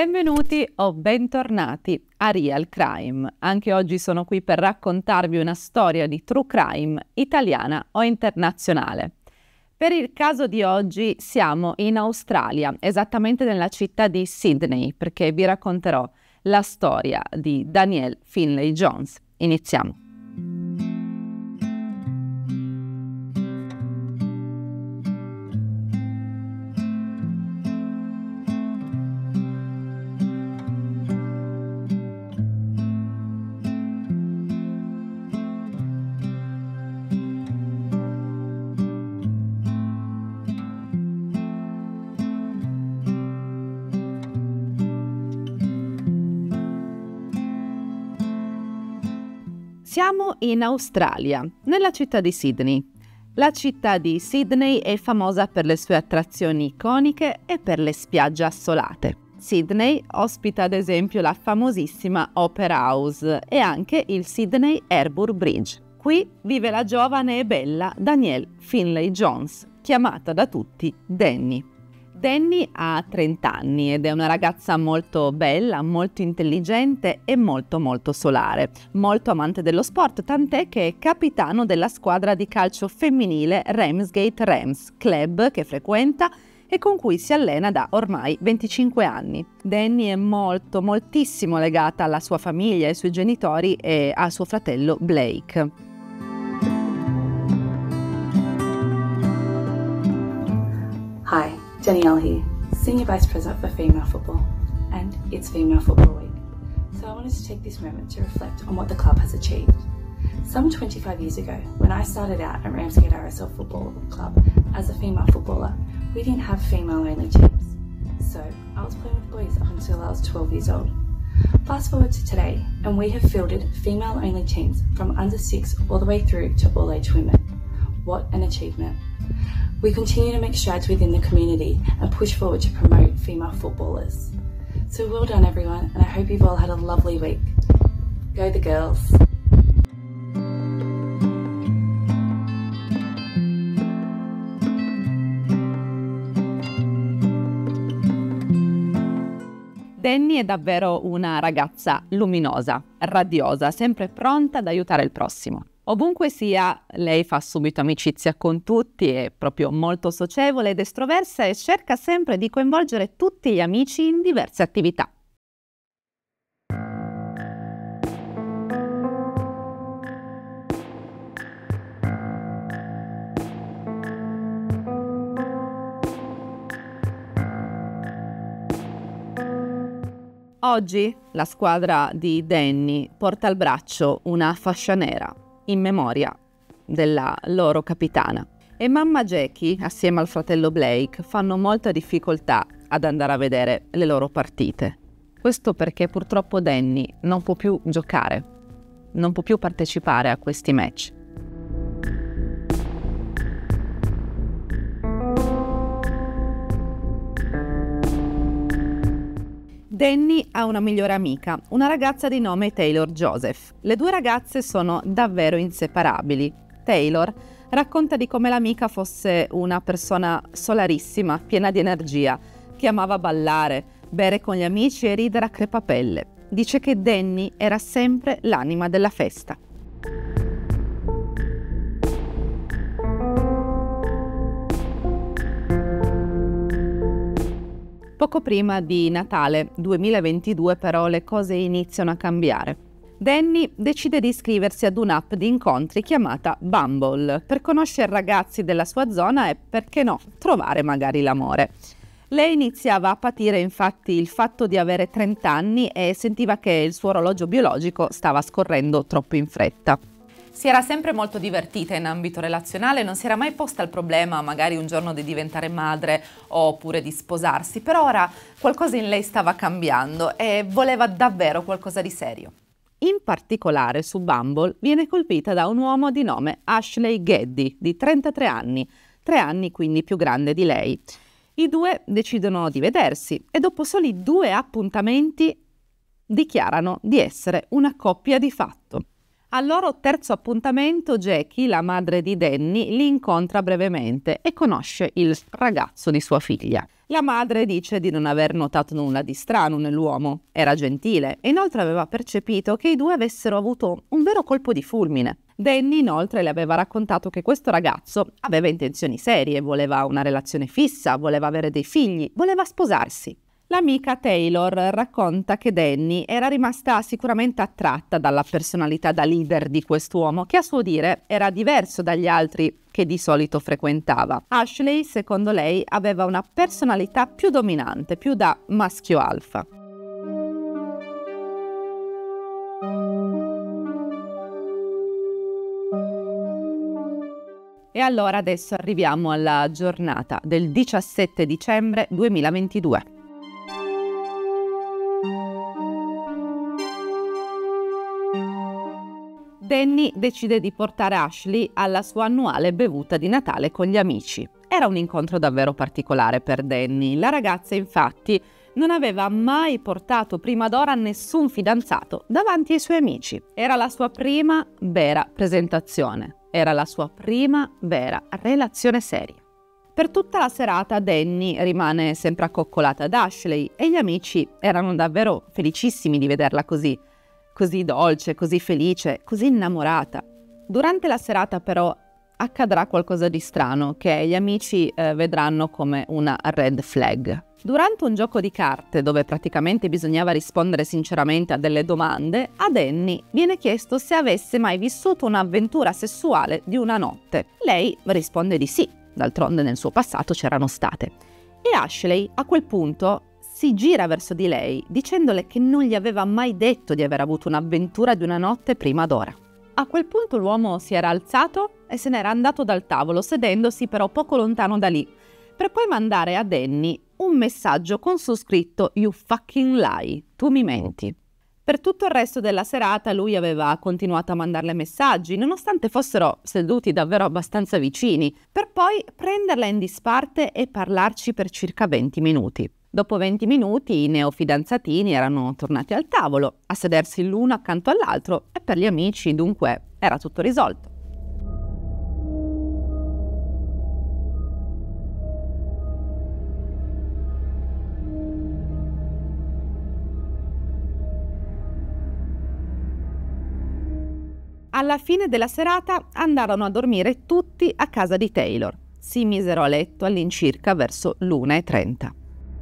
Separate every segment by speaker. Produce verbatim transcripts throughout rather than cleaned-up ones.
Speaker 1: Benvenuti o bentornati a Real Crime. Anche oggi sono qui per raccontarvi una storia di true crime italiana o internazionale. Per il caso di oggi siamo in Australia, esattamente nella città di Sydney, perché vi racconterò la storia di Danielle Finlay Jones. Iniziamo. Siamo in Australia, nella città di Sydney. La città di Sydney è famosa per le sue attrazioni iconiche e per le spiagge assolate. Sydney ospita ad esempio la famosissima Opera House e anche il Sydney Harbour Bridge. Qui vive la giovane e bella Danielle Finlay Jones, chiamata da tutti Danny. Danny ha trenta anni ed è una ragazza molto bella, molto intelligente e molto molto solare, molto amante dello sport, tant'è che è capitano della squadra di calcio femminile Ramsgate Rams, club che frequenta e con cui si allena da ormai venticinque anni. Danny è molto, moltissimo legata alla sua famiglia, ai suoi genitori e a suo fratello Blake.
Speaker 2: Hi. Danielle here, Senior Vice President for Female Football, and it's Female Football Week. So I wanted to take this moment to reflect on what the club has achieved. Some twenty-five years ago, when I started out at Ramsgate R S L Football Club as a female footballer, we didn't have female-only teams. So I was playing with boys up until I was twelve years old. Fast forward to today, and we have fielded female-only teams from under six all the way through to all-age women. What an achievement. We continue to make strides within the community and push forward to promote female footballers. So well done everyone, and I hope you've all had a lovely week. Go the girls!
Speaker 1: Danny è davvero una ragazza luminosa, radiosa, sempre pronta ad aiutare il prossimo. Ovunque sia, lei fa subito amicizia con tutti, è proprio molto socievole ed estroversa e cerca sempre di coinvolgere tutti gli amici in diverse attività. Oggi la squadra di Danny porta al braccio una fascia nera in memoria della loro capitana. E mamma Jackie, assieme al fratello Blake, fanno molta difficoltà ad andare a vedere le loro partite. Questo perché purtroppo Danny non può più giocare, non può più partecipare a questi match. Danny ha una migliore amica, una ragazza di nome Taylor Joseph. Le due ragazze sono davvero inseparabili. Taylor racconta di come l'amica fosse una persona solarissima, piena di energia, che amava ballare, bere con gli amici e ridere a crepapelle. Dice che Danny era sempre l'anima della festa. Poco prima di Natale duemilaventidue però le cose iniziano a cambiare. Danny decide di iscriversi ad un'app di incontri chiamata Bumble per conoscere ragazzi della sua zona e, perché no, trovare magari l'amore. Lei iniziava a patire infatti il fatto di avere trenta anni e sentiva che il suo orologio biologico stava scorrendo troppo in fretta. Si era sempre molto divertita in ambito relazionale, non si era mai posta il problema magari un giorno di diventare madre oppure di sposarsi, però ora qualcosa in lei stava cambiando e voleva davvero qualcosa di serio. In particolare su Bumble viene colpita da un uomo di nome Ashley Geddy, di trentatré anni, tre anni quindi più grande di lei. I due decidono di vedersi e dopo soli due appuntamenti dichiarano di essere una coppia di fatto. Al loro terzo appuntamento, Jackie, la madre di Danny, li incontra brevemente e conosce il ragazzo di sua figlia. La madre dice di non aver notato nulla di strano nell'uomo, era gentile e inoltre aveva percepito che i due avessero avuto un vero colpo di fulmine. Danny inoltre le aveva raccontato che questo ragazzo aveva intenzioni serie, voleva una relazione fissa, voleva avere dei figli, voleva sposarsi. L'amica Taylor racconta che Danny era rimasta sicuramente attratta dalla personalità da leader di quest'uomo, che a suo dire era diverso dagli altri che di solito frequentava. Ashley, secondo lei, aveva una personalità più dominante, più da maschio alfa. E allora adesso arriviamo alla giornata del diciassette dicembre duemilaventidue. Danny decide di portare Ashley alla sua annuale bevuta di Natale con gli amici. Era un incontro davvero particolare per Danny. La ragazza, infatti, non aveva mai portato prima d'ora nessun fidanzato davanti ai suoi amici. Era la sua prima vera presentazione. Era la sua prima vera relazione seria. Per tutta la serata Danny rimane sempre accoccolata ad Ashley e gli amici erano davvero felicissimi di vederla così. Così dolce, così felice, così innamorata. Durante la serata però accadrà qualcosa di strano che gli amici eh, vedranno come una red flag. Durante un gioco di carte dove praticamente bisognava rispondere sinceramente a delle domande, a Danny viene chiesto se avesse mai vissuto un'avventura sessuale di una notte. Lei risponde di sì, d'altronde nel suo passato c'erano state. E Ashley a quel punto si gira verso di lei dicendole che non gli aveva mai detto di aver avuto un'avventura di una notte prima d'ora. A quel punto l'uomo si era alzato e se n'era andato dal tavolo, sedendosi però poco lontano da lì, per poi mandare a Danny un messaggio con su scritto "You fucking lie", tu mi menti. Per tutto il resto della serata lui aveva continuato a mandarle messaggi, nonostante fossero seduti davvero abbastanza vicini, per poi prenderla in disparte e parlarci per circa venti minuti. Dopo venti minuti i neofidanzatini erano tornati al tavolo, a sedersi l'uno accanto all'altro e per gli amici dunque era tutto risolto. Alla fine della serata andarono a dormire tutti a casa di Taylor. Si misero a letto all'incirca verso l'una e trenta.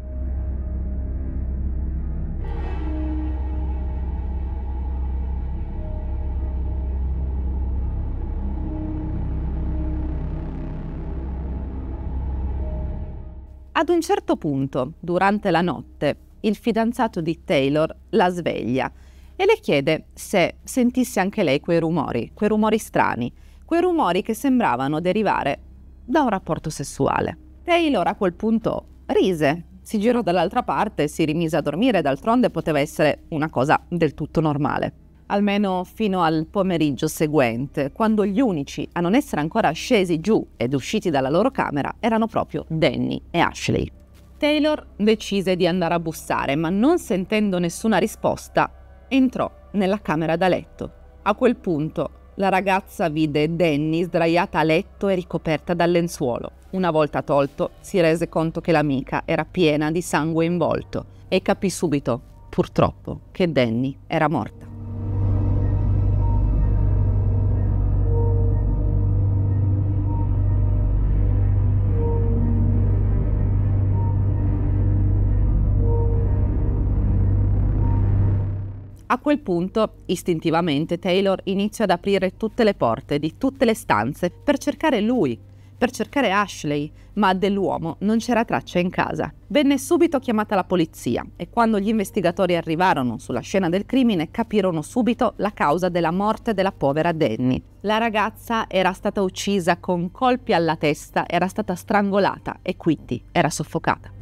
Speaker 1: Ad un certo punto, durante la notte, il fidanzato di Taylor la sveglia e le chiede se sentisse anche lei quei rumori, quei rumori strani, quei rumori che sembravano derivare da un rapporto sessuale. Taylor a quel punto rise, si girò dall'altra parte e si rimise a dormire, d'altronde poteva essere una cosa del tutto normale. Almeno fino al pomeriggio seguente, quando gli unici a non essere ancora scesi giù ed usciti dalla loro camera erano proprio Danny e Ashley. Taylor decise di andare a bussare, ma non sentendo nessuna risposta, entrò nella camera da letto. A quel punto la ragazza vide Danny sdraiata a letto e ricoperta dal lenzuolo. Una volta tolto, si rese conto che l'amica era piena di sangue in volto e capì subito, purtroppo, che Danny era morta. A quel punto, istintivamente, Taylor iniziò ad aprire tutte le porte di tutte le stanze per cercare lui, per cercare Ashley, ma dell'uomo non c'era traccia in casa. Venne subito chiamata la polizia e quando gli investigatori arrivarono sulla scena del crimine capirono subito la causa della morte della povera Danny. La ragazza era stata uccisa con colpi alla testa, era stata strangolata e quindi era soffocata.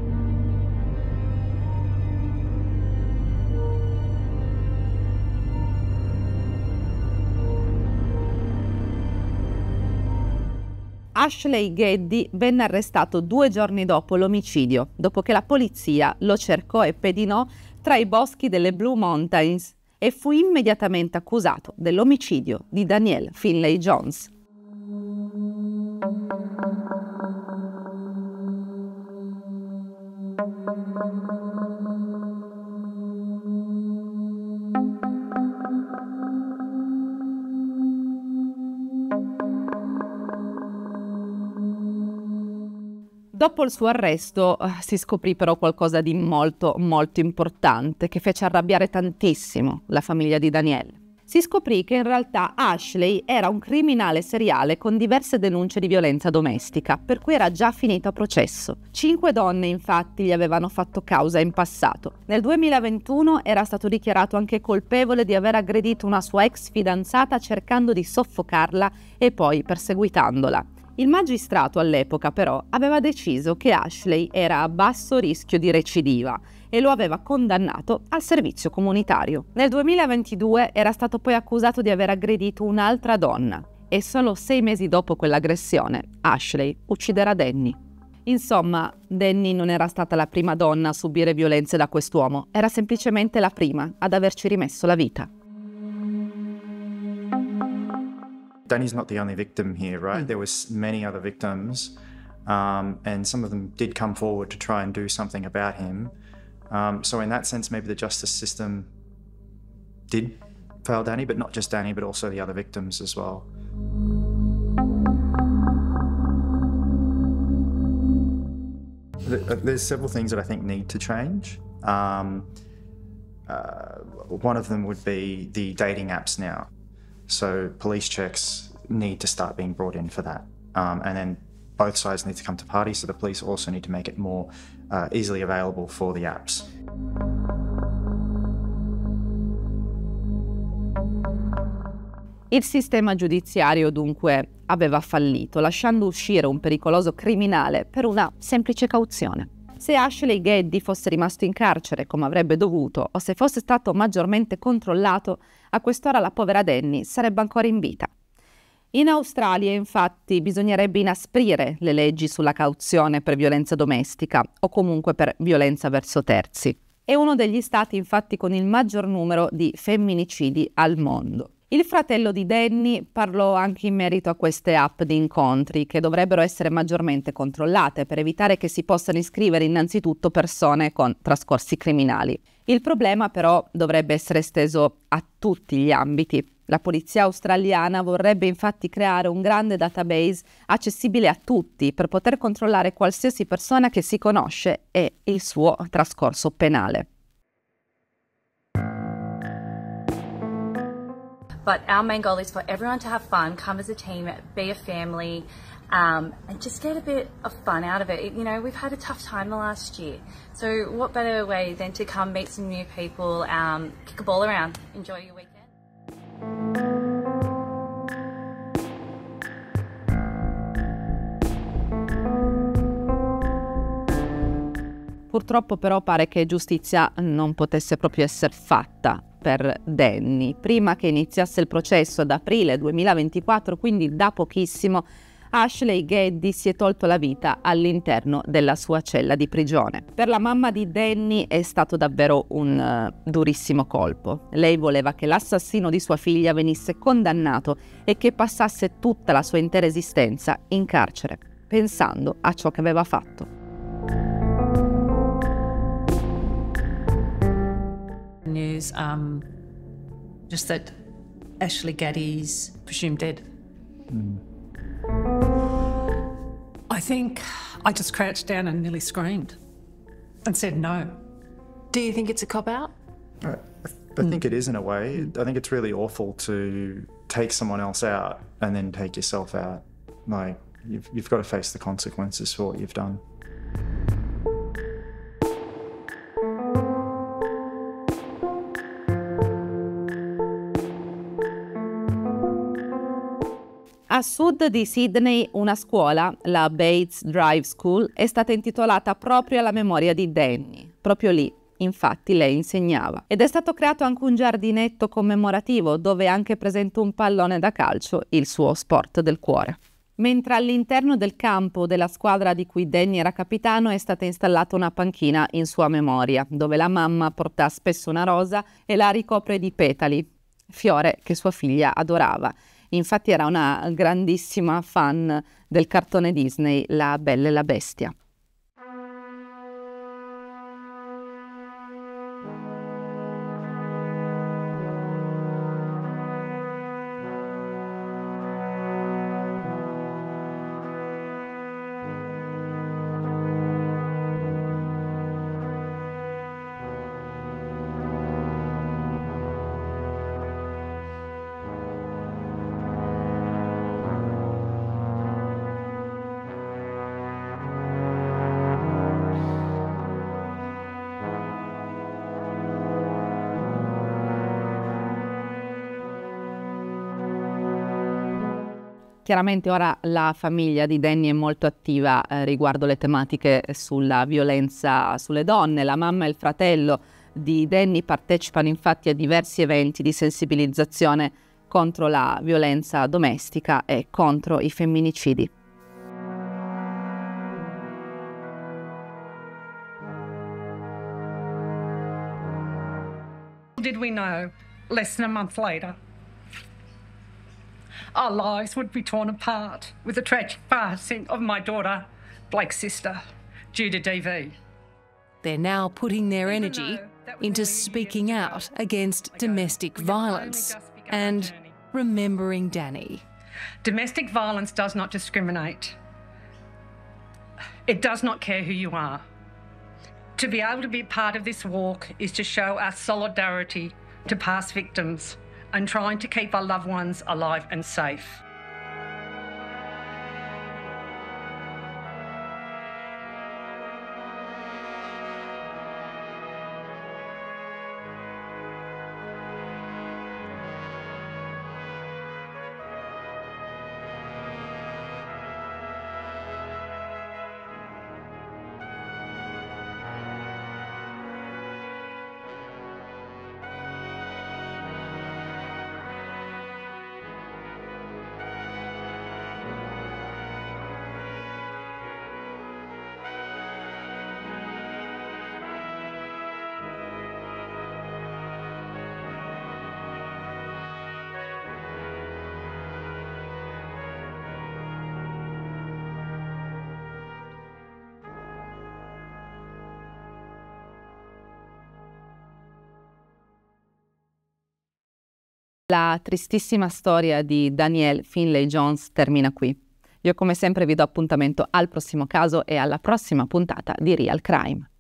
Speaker 1: Ashley Geddy venne arrestato due giorni dopo l'omicidio, dopo che la polizia lo cercò e pedinò tra i boschi delle Blue Mountains e fu immediatamente accusato dell'omicidio di Danielle Finlay Jones. Dopo il suo arresto uh, si scoprì però qualcosa di molto molto importante che fece arrabbiare tantissimo la famiglia di Danielle. Si scoprì che in realtà Ashley era un criminale seriale con diverse denunce di violenza domestica, per cui era già finito a processo. Cinque donne infatti gli avevano fatto causa in passato. Nel duemilaventuno era stato dichiarato anche colpevole di aver aggredito una sua ex fidanzata cercando di soffocarla e poi perseguitandola. Il magistrato all'epoca però aveva deciso che Ashley era a basso rischio di recidiva e lo aveva condannato al servizio comunitario. Nel duemilaventidue era stato poi accusato di aver aggredito un'altra donna e solo sei mesi dopo quell'aggressione Ashley ucciderà Danny. Insomma, Danny non era stata la prima donna a subire violenze da quest'uomo, era semplicemente la prima ad averci rimesso la vita.
Speaker 3: Danny's not the only victim here, right? Mm. There was many other victims, um, and some of them did come forward to try and do something about him. Um, so in that sense, maybe the justice system did fail Danny, but not just Danny, but also the other victims as well. There's several things that I think need to change. Um, uh, one of them would be the dating apps now. So police checks need to start being brought in for that. Um, and then both sides need to come to party, so the police also need to make it more uh, easily available for the apps.
Speaker 1: Il sistema giudiziario dunque aveva fallito, lasciando uscire un pericoloso criminale per una semplice cauzione. Se Ashley Geddy fosse rimasto in carcere come avrebbe dovuto o se fosse stato maggiormente controllato, a quest'ora la povera Danny sarebbe ancora in vita. In Australia, infatti, bisognerebbe inasprire le leggi sulla cauzione per violenza domestica o comunque per violenza verso terzi. È uno degli stati, infatti, con il maggior numero di femminicidi al mondo. Il fratello di Danny parlò anche in merito a queste app di incontri che dovrebbero essere maggiormente controllate per evitare che si possano iscrivere innanzitutto persone con trascorsi criminali. Il problema però dovrebbe essere esteso a tutti gli ambiti. La polizia australiana vorrebbe infatti creare un grande database accessibile a tutti per poter controllare qualsiasi persona che si conosce e il suo trascorso penale.
Speaker 2: But our main goal is for everyone to have fun, come as a team, be a family, um, and just get a bit of fun out of it. You know, we've had a tough time the last year. So what better way than to come meet some new people, um, kick a ball around, enjoy your weekend.
Speaker 1: Purtroppo però pare che giustizia non potesse proprio essere fatta per Danny. Prima che iniziasse il processo ad aprile duemilaventiquattro, quindi da pochissimo, Ashley Geddy si è tolto la vita all'interno della sua cella di prigione. Per la mamma di Danny è stato davvero un uh, durissimo colpo. Lei voleva che l'assassino di sua figlia venisse condannato e che passasse tutta la sua intera esistenza in carcere, pensando a ciò che aveva fatto.
Speaker 4: News, um, just that Ashley Geddy's presumed dead.
Speaker 3: Mm.
Speaker 4: I think I just crouched down and nearly screamed and said no.
Speaker 5: Do you think it's a cop-out?
Speaker 3: I, I think it is in a way. I think it's really awful to take someone else out and then take yourself out. Like, you've, you've got to face the consequences for what you've done.
Speaker 1: A sud di Sydney una scuola, la Bates Drive School, è stata intitolata proprio alla memoria di Danny. Proprio lì, infatti, lei insegnava. Ed è stato creato anche un giardinetto commemorativo dove è anche presente un pallone da calcio, il suo sport del cuore. Mentre all'interno del campo della squadra di cui Danny era capitano è stata installata una panchina in sua memoria, dove la mamma porta spesso una rosa e la ricopre di petali, fiore che sua figlia adorava. Infatti era una grandissima fan del cartone Disney La Bella e la Bestia. Chiaramente ora la famiglia di Danny è molto attiva eh, riguardo le tematiche sulla violenza sulle donne. La mamma e il fratello di Danny partecipano infatti a diversi eventi di sensibilizzazione contro la violenza domestica e contro i femminicidi.
Speaker 4: Did we know less than a month later our lives would be torn apart with the tragic passing of my daughter, Blake's sister, due to D V.
Speaker 5: They're now putting their energy into speaking out against domestic violence and remembering Danny.
Speaker 4: Domestic violence does not discriminate. It does not care who you are. To be able to be part of this walk is to show our solidarity to past victims and trying to keep our loved ones alive and safe.
Speaker 1: La tristissima storia di Danielle Finlay Jones termina qui. Io come sempre vi do appuntamento al prossimo caso e alla prossima puntata di Real Crime.